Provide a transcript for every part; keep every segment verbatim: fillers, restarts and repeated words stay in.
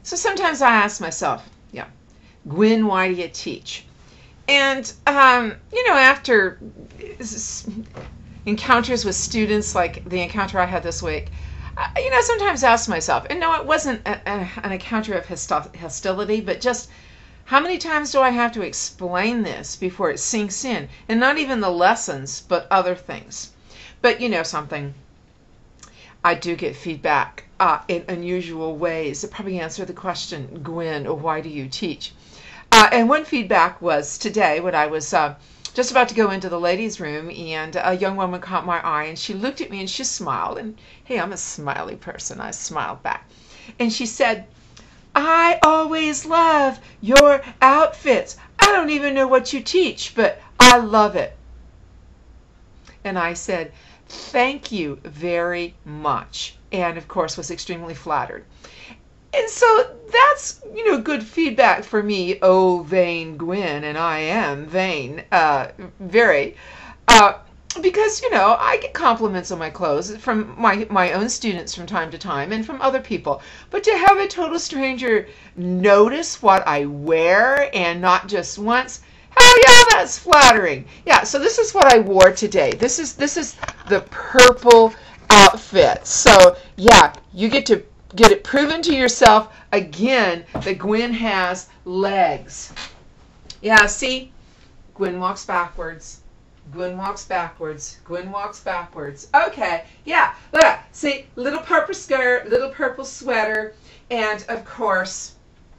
So sometimes I ask myself, yeah, Gwen, why do you teach? And, um, you know, after encounters with students like the encounter I had this week, I, you know, sometimes I ask myself, and no, it wasn't a, a, an encounter of hostility, but just how many times do I have to explain this before it sinks in? And not even the lessons, but other things. But you know something, I do get feedback uh, in unusual ways that probably answer the question, Gwen, why do you teach? Uh, and one feedback was today when I was uh, just about to go into the ladies' room, and a young woman caught my eye, and she looked at me and she smiled. And hey, I'm a smiley person. I smiled back. And she said, I always love your outfits. I don't even know what you teach, but I love it. And I said, thank you very much. And of course was extremely flattered. And so that's, you know, good feedback for me, oh, vain Gwen, and I am vain, uh, very, uh, because, you know, I get compliments on my clothes from my, my own students from time to time and from other people. But to have a total stranger notice what I wear and not just once, hell yeah, that's flattering. Yeah, so this is what I wore today. This is, this is the purple outfit. So, yeah, you get to get it proven to yourself again that Gwen has legs. Yeah, see? Gwen walks backwards. Gwen walks backwards. Gwen walks backwards. Okay, yeah, look, see, little purple skirt, little purple sweater, and of course,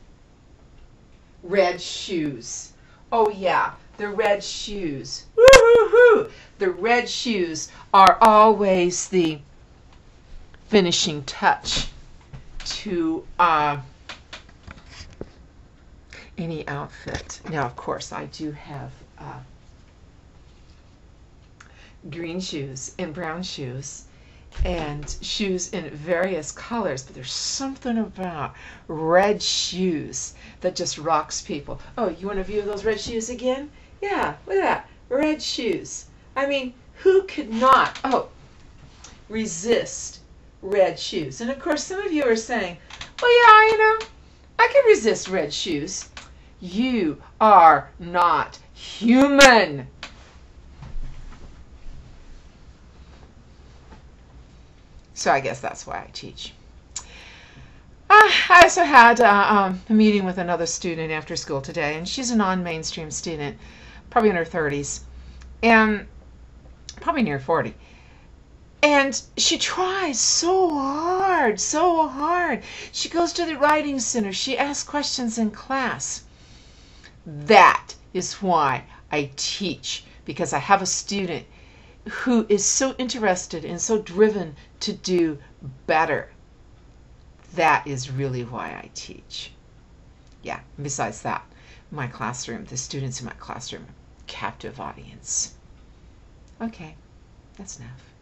red shoes. Oh yeah, the red shoes. Woo-hoo-hoo! The red shoes are always the finishing touch to uh, any outfit. Now, of course, I do have uh, green shoes and brown shoes and shoes in various colors, but there's something about red shoes that just rocks people. Oh, you want a view of those red shoes again? Yeah, look at that. Red shoes. I mean, who could not, oh, resist red shoes? And of course, some of you are saying, well, yeah, you know, I can resist red shoes. You are not human. So I guess that's why I teach. Uh, I also had uh, um, a meeting with another student after school today, and she's a non-mainstream student, probably in her thirties, and probably near forty. And she tries so hard, so hard. She goes to the writing center. She asks questions in class. That is why I teach, because I have a student who is so interested and so driven to do better. That is really why I teach. Yeah, and besides that, my classroom, the students in my classroom, captive audience. Okay, that's enough.